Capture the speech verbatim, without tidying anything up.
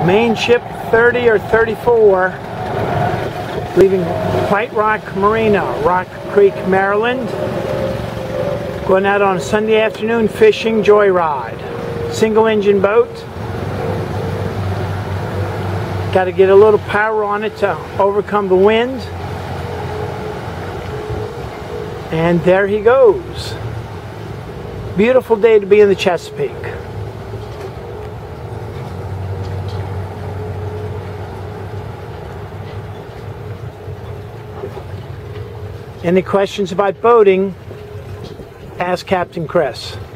Mainship thirty or thirty-four, leaving White Rock Marina, Rock Creek, Maryland. Going out on a Sunday afternoon fishing joyride. Single engine boat. Got to get a little power on it to overcome the wind. And there he goes. Beautiful day to be in the Chesapeake. Any questions about boating? Ask Captain Chris.